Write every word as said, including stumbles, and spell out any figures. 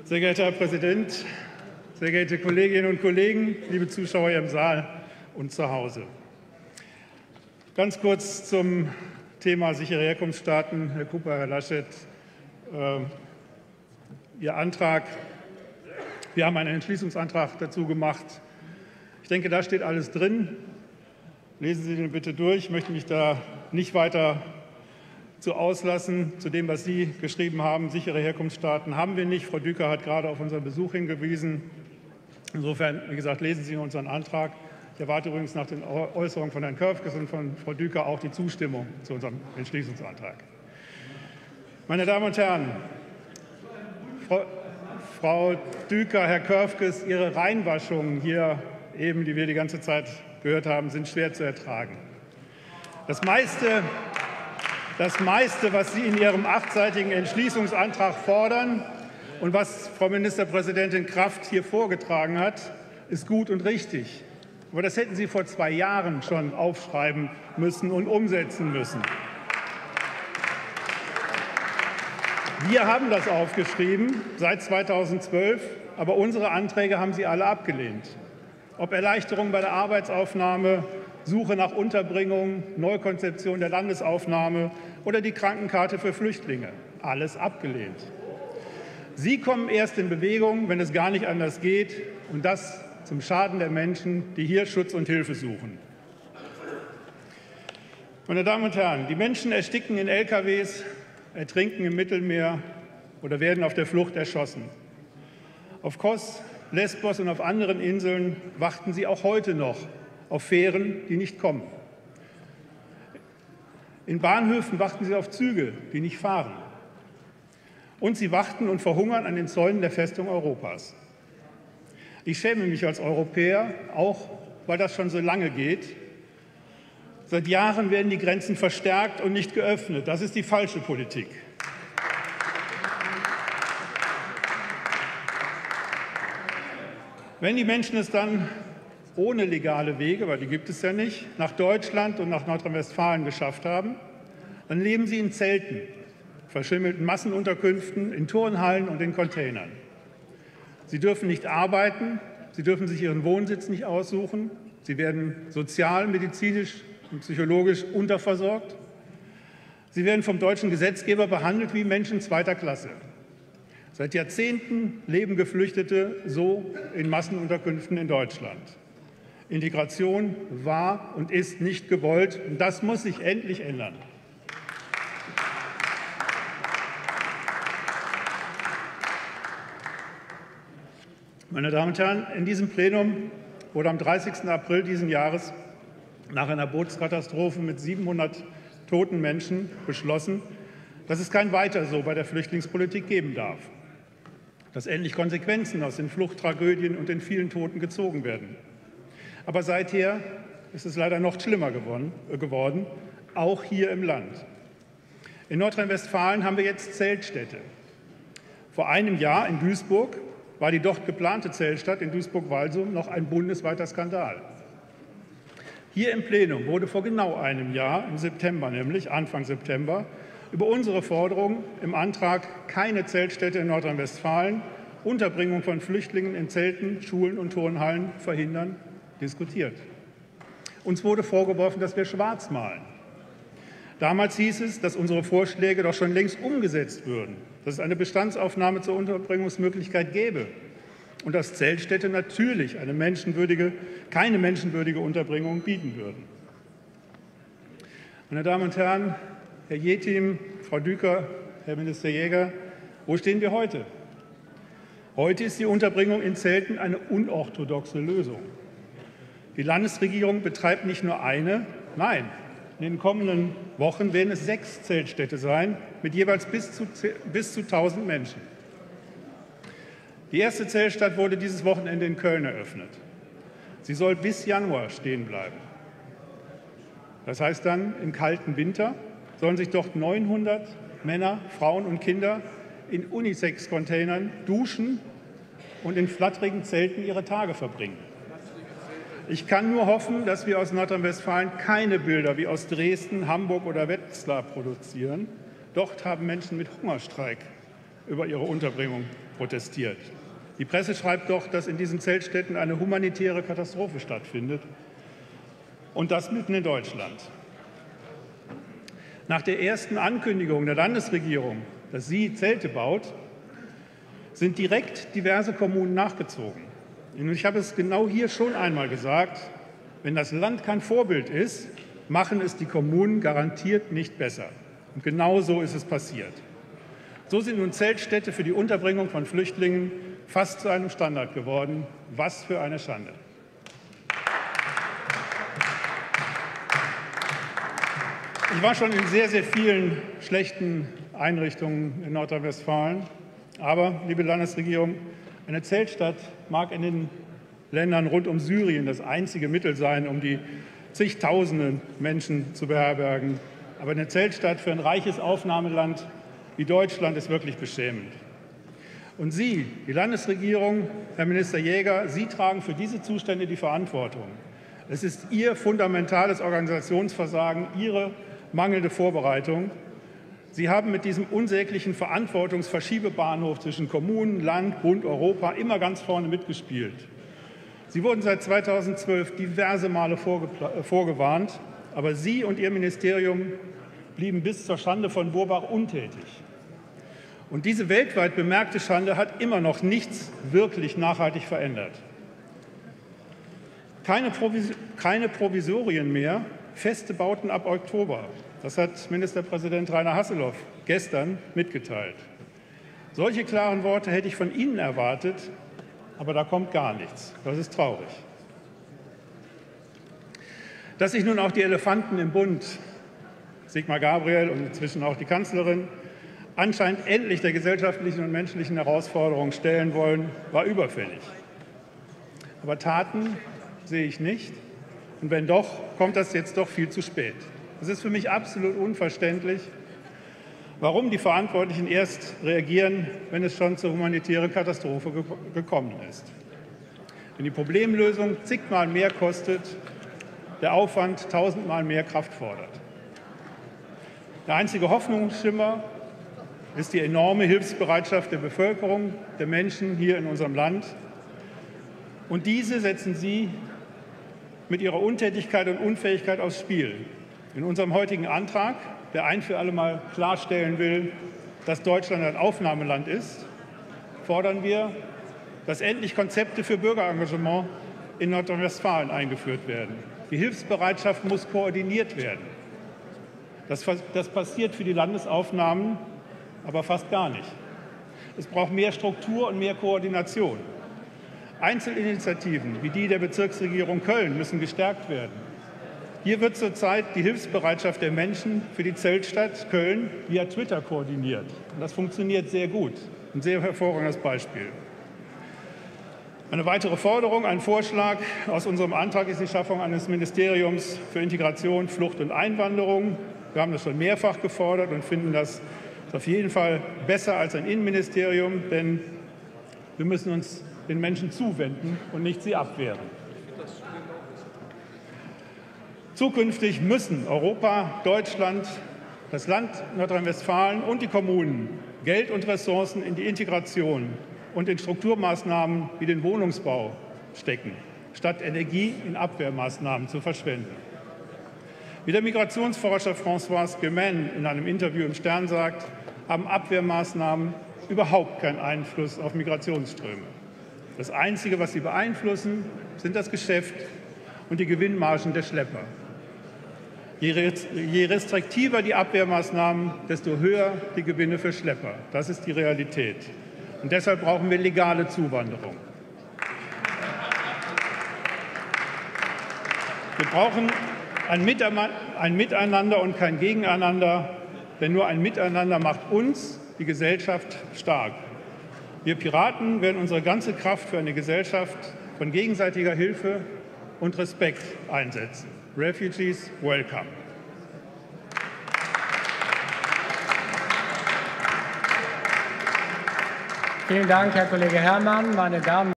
Sehr geehrter Herr Präsident, sehr geehrte Kolleginnen und Kollegen, liebe Zuschauer hier im Saal und zu Hause. Ganz kurz zum Thema sichere Herkunftsstaaten. Herr Cooper, Herr Laschet, äh, Ihr Antrag. Wir haben einen Entschließungsantrag dazu gemacht. Ich denke, da steht alles drin. Lesen Sie den bitte durch. Ich möchte mich da nicht weiter zu auslassen, zu dem, was Sie geschrieben haben. Sichere Herkunftsstaaten haben wir nicht. Frau Düker hat gerade auf unseren Besuch hingewiesen. Insofern, wie gesagt, lesen Sie unseren Antrag. Ich erwarte übrigens nach den Äußerungen von Herrn Körfges und von Frau Düker auch die Zustimmung zu unserem Entschließungsantrag. Meine Damen und Herren, Frau, Frau Düker, Herr Körfges, Ihre Reinwaschungen hier eben, die wir die ganze Zeit gehört haben, sind schwer zu ertragen. Das meiste, das meiste, was Sie in Ihrem achtseitigen Entschließungsantrag fordern und was Frau Ministerpräsidentin Kraft hier vorgetragen hat, ist gut und richtig. Aber das hätten Sie vor zwei Jahren schon aufschreiben müssen und umsetzen müssen. Wir haben das aufgeschrieben seit zweitausendzwölf, aber unsere Anträge haben Sie alle abgelehnt. Ob Erleichterung bei der Arbeitsaufnahme, Suche nach Unterbringung, Neukonzeption der Landesaufnahme oder die Krankenkarte für Flüchtlinge. Alles abgelehnt. Sie kommen erst in Bewegung, wenn es gar nicht anders geht, und das zum Schaden der Menschen, die hier Schutz und Hilfe suchen. Meine Damen und Herren, die Menschen ersticken in L K Ws, ertrinken im Mittelmeer oder werden auf der Flucht erschossen. Auf Kos, Lesbos und auf anderen Inseln warten sie auch heute noch auf Fähren, die nicht kommen. In Bahnhöfen warten sie auf Züge, die nicht fahren. Und sie warten und verhungern an den Zäunen der Festung Europas. Ich schäme mich als Europäer, auch weil das schon so lange geht. Seit Jahren werden die Grenzen verstärkt und nicht geöffnet. Das ist die falsche Politik. Wenn die Menschen es dann ohne legale Wege, weil die gibt es ja nicht, nach Deutschland und nach Nordrhein-Westfalen geschafft haben, dann leben sie in Zelten, verschimmelten Massenunterkünften, in Turnhallen und in Containern. Sie dürfen nicht arbeiten, sie dürfen sich ihren Wohnsitz nicht aussuchen, sie werden sozial, medizinisch und psychologisch unterversorgt. Sie werden vom deutschen Gesetzgeber behandelt wie Menschen zweiter Klasse. Seit Jahrzehnten leben Geflüchtete so in Massenunterkünften in Deutschland. Integration war und ist nicht gewollt, und das muss sich endlich ändern. Meine Damen und Herren, in diesem Plenum wurde am dreißigsten April dieses Jahres nach einer Bootskatastrophe mit siebenhundert toten Menschen beschlossen, dass es kein Weiter so bei der Flüchtlingspolitik geben darf, dass endlich Konsequenzen aus den Fluchttragödien und den vielen Toten gezogen werden. Aber seither ist es leider noch schlimmer geworden, auch hier im Land. In Nordrhein-Westfalen haben wir jetzt Zeltstädte. Vor einem Jahr in Duisburg war die dort geplante Zeltstadt in Duisburg-Walsum noch ein bundesweiter Skandal. Hier im Plenum wurde vor genau einem Jahr, im September nämlich, Anfang September, über unsere Forderung im Antrag keine Zeltstädte in Nordrhein-Westfalen, Unterbringung von Flüchtlingen in Zelten, Schulen und Turnhallen verhindern, diskutiert. Uns wurde vorgeworfen, dass wir schwarz malen. Damals hieß es, dass unsere Vorschläge doch schon längst umgesetzt würden, dass es eine Bestandsaufnahme zur Unterbringungsmöglichkeit gäbe und dass Zeltstädte natürlich eine menschenwürdige, keine menschenwürdige Unterbringung bieten würden. Meine Damen und Herren, Herr Jetim, Frau Düker, Herr Minister Jäger, wo stehen wir heute? Heute ist die Unterbringung in Zelten eine unorthodoxe Lösung. Die Landesregierung betreibt nicht nur eine, nein, in den kommenden Wochen werden es sechs Zeltstädte sein, mit jeweils bis zu, bis zu tausend Menschen. Die erste Zeltstadt wurde dieses Wochenende in Köln eröffnet. Sie soll bis Januar stehen bleiben. Das heißt dann, im kalten Winter sollen sich dort neunhundert Männer, Frauen und Kinder in Unisex-Containern duschen und in flatterigen Zelten ihre Tage verbringen. Ich kann nur hoffen, dass wir aus Nordrhein-Westfalen keine Bilder wie aus Dresden, Hamburg oder Wetzlar produzieren. Dort haben Menschen mit Hungerstreik über ihre Unterbringung protestiert. Die Presse schreibt doch, dass in diesen Zeltstätten eine humanitäre Katastrophe stattfindet, und das mitten in Deutschland. Nach der ersten Ankündigung der Landesregierung, dass sie Zelte baut, sind direkt diverse Kommunen nachgezogen. Und ich habe es genau hier schon einmal gesagt, wenn das Land kein Vorbild ist, machen es die Kommunen garantiert nicht besser. Und genau so ist es passiert. So sind nun Zeltstädte für die Unterbringung von Flüchtlingen fast zu einem Standard geworden. Was für eine Schande. Ich war schon in sehr, sehr vielen schlechten Einrichtungen in Nordrhein-Westfalen. Aber, liebe Landesregierung, eine Zeltstadt mag in den Ländern rund um Syrien das einzige Mittel sein, um die zigtausenden Menschen zu beherbergen. Aber eine Zeltstadt für ein reiches Aufnahmeland wie Deutschland ist wirklich beschämend. Und Sie, die Landesregierung, Herr Minister Jäger, Sie tragen für diese Zustände die Verantwortung. Es ist Ihr fundamentales Organisationsversagen, Ihre mangelnde Vorbereitung. Sie haben mit diesem unsäglichen Verantwortungsverschiebebahnhof zwischen Kommunen, Land, Bund, Europa immer ganz vorne mitgespielt. Sie wurden seit zweitausendzwölf diverse Male vorgewarnt, aber Sie und Ihr Ministerium blieben bis zur Schande von Burbach untätig. Und diese weltweit bemerkte Schande hat immer noch nichts wirklich nachhaltig verändert. Keine, Provis keine Provisorien mehr, feste Bauten ab Oktober. Das hat Ministerpräsident Rainer Hasselhoff gestern mitgeteilt. Solche klaren Worte hätte ich von Ihnen erwartet, aber da kommt gar nichts. Das ist traurig. Dass sich nun auch die Elefanten im Bund, Sigmar Gabriel und inzwischen auch die Kanzlerin, anscheinend endlich der gesellschaftlichen und menschlichen Herausforderung stellen wollen, war überfällig. Aber Taten sehe ich nicht. Und wenn doch, kommt das jetzt doch viel zu spät. Es ist für mich absolut unverständlich, warum die Verantwortlichen erst reagieren, wenn es schon zur humanitären Katastrophe ge gekommen ist. Wenn die Problemlösung zigmal mehr kostet, der Aufwand tausendmal mehr Kraft fordert. Der einzige Hoffnungsschimmer ist die enorme Hilfsbereitschaft der Bevölkerung, der Menschen hier in unserem Land. Und diese setzen Sie mit Ihrer Untätigkeit und Unfähigkeit aufs Spiel. In unserem heutigen Antrag, der ein für alle Mal klarstellen will, dass Deutschland ein Aufnahmeland ist, fordern wir, dass endlich Konzepte für Bürgerengagement in Nordrhein-Westfalen eingeführt werden. Die Hilfsbereitschaft muss koordiniert werden. Das, das passiert für die Landesaufnahmen aber fast gar nicht. Es braucht mehr Struktur und mehr Koordination. Einzelinitiativen wie die der Bezirksregierung Köln müssen gestärkt werden. Hier wird zurzeit die Hilfsbereitschaft der Menschen für die Zeltstadt Köln via Twitter koordiniert. Und das funktioniert sehr gut. Ein sehr hervorragendes Beispiel. Eine weitere Forderung, ein Vorschlag aus unserem Antrag ist die Schaffung eines Ministeriums für Integration, Flucht und Einwanderung. Wir haben das schon mehrfach gefordert und finden das auf jeden Fall besser als ein Innenministerium, denn wir müssen uns den Menschen zuwenden und nicht sie abwehren. Zukünftig müssen Europa, Deutschland, das Land Nordrhein-Westfalen und die Kommunen Geld und Ressourcen in die Integration und in Strukturmaßnahmen wie den Wohnungsbau stecken, statt Energie in Abwehrmaßnahmen zu verschwenden. Wie der Migrationsforscher François Gemen in einem Interview im Stern sagt, haben Abwehrmaßnahmen überhaupt keinen Einfluss auf Migrationsströme. Das Einzige, was sie beeinflussen, sind das Geschäft und die Gewinnmargen der Schlepper. Je restriktiver die Abwehrmaßnahmen, desto höher die Gewinne für Schlepper. Das ist die Realität. Und deshalb brauchen wir legale Zuwanderung. Wir brauchen ein Miteinander und kein Gegeneinander, denn nur ein Miteinander macht uns, die Gesellschaft, stark. Wir Piraten werden unsere ganze Kraft für eine Gesellschaft von gegenseitiger Hilfe und Respekt einsetzen. Refugees, welcome. Vielen Dank, Herr Kollege Herrmann. Meine Damen